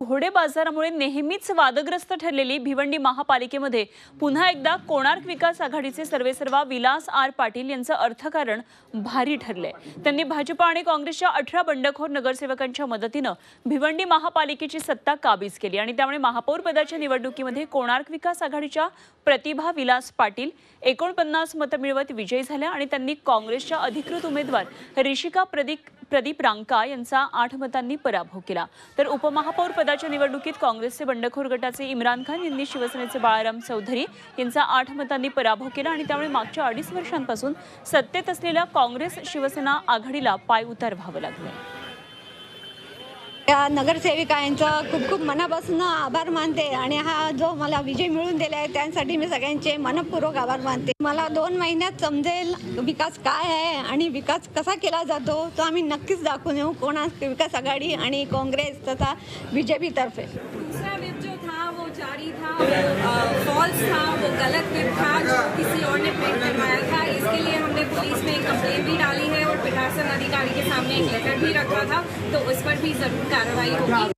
घोडे बाजारामुळे नेहमीच वादग्रस्त ठरलेली भिवंडी महापालिकेमध्ये पुन्हा एकदा कोणार्क विकास आघाडीचे सर्वेसर्वा विलास आर पाटील यांचं अर्थकारण भारी ठरले। त्यांनी भाजपा आणि काँग्रेसच्या 18 बंडखोर नगरसेवकांच्या मदतीने भिवंडी महापालिकेची सत्ता काबीज केली आणि त्यामुळे महापौर पदाच्या निवडणुकीमध्ये कोणार्क विकास आघाडीच्या प्रतिभा विलास पाटील 49 मतं मिळवत विजयी झाल्या आणि त्यांनी काँग्रेसच्या अधिकृत उमेदवार ऋषिका प्रदीप रांका यांचा 8 मतांनी पराभव केला। तर उपमहापौर पदाच्या निवडणुकीत काँग्रेसचे बंडखोर गटाचे इम्रान खान यांनी शिवसेनेचे बाळाराम चौधरी यांचा 8 मतांनी पराभव केला आणि त्यामुळे मागच्या 2.5 वर्षांपासून सत्तेत असलेल्या काँग्रेस शिवसेना आघाडीला पायउतार व्हावं लागलं। या नगरसेविकांचा खूप खूप मनापासून आभार मानते आणि हा जो मला विजय मिळवून दिला आहे त्यासाठी मी सगळ्यांचे मनपूर्वक आभार मानते। मला 2 महिन्यात समजेल विकास काय आहे आणि विकास कसा केला जातो तो आम्ही नक्कीच दाखवून येऊ कोणार्क विकास आघाडी आणि काँग्रेस तथा बीजेपी तर्फे। दूसरा विप जो था वो जारी था, फॉल्स था, वो गलत विप था जो किसी और ने प्रिंट करवाया था। इसके लिए हमने पुलिस में एक कंप्लेंट भी डाली है और पीठासन अधिकारी के सामने एक लेटर भी रखा था, तो उस पर भी जरूर कार्रवाई होगी।